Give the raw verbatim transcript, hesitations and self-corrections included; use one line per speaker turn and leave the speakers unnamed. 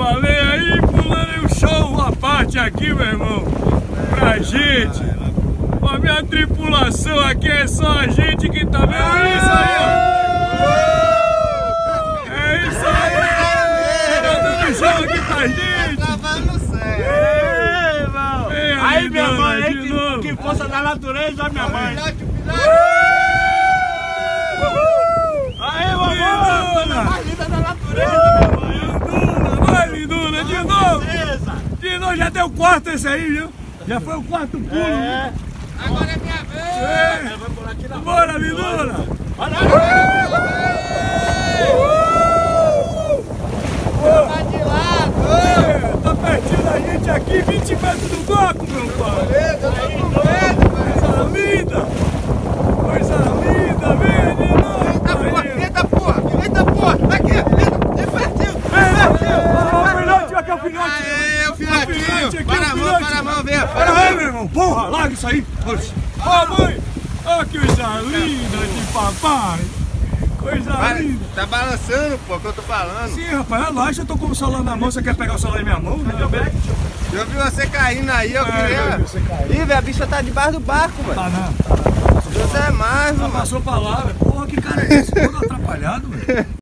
baleia aí, pulando um show à parte aqui, meu irmão. Pra gente. A minha tripulação aqui é só a gente que tá vendo isso aí, ó. É isso aí. Tá dando show aqui pra gente.
Tá travando sério.
Aí, minha mãe, aí, que, que força da natureza, minha mãe. Aí, mamãe, mais linda da natureza, minha mãe.
Lindona, vai, lindona, de novo. De novo, já deu quarto esse aí, viu? Já foi o quarto pulo,
É.
viu?
Agora é minha vez.
É.
Vai pular aqui na
Bora, lindona.
Olha
Tá de lado.
É, tá pertinho da gente aqui, vinte metros do bloco, meu pai.
Beleza, eu tô com medo, velho.
Coisa linda. Coisa linda, vem de novo.
Eita porra, eita porra, eita porra. Aqui, eita, é pertinho.
Vem, vem, o filhote, aqui é o filhote.
Aê, o
O filhote
filhotinho.
aqui,
Para
o
a mão,
filhote.
para a mão, vem.
Para aí, meu irmão. Porra, larga isso aí. Ó, mãe. Ó, que coisa linda de papai. Coisa
Para,
linda.
tá balançando, pô, que eu tô falando.
Sim, rapaz, relaxa, eu tô com o celular na mão. Você quer pegar o celular em minha mão?
Eu vi você caindo aí, eu
É,
queria.
eu vi você caindo.
Ih, velho, a bicha tá debaixo do barco, velho.
Tá não.
Deus é mais,
Já
mano.
passou pra lá, velho. Porra, que cara é esse? Todo atrapalhado, velho.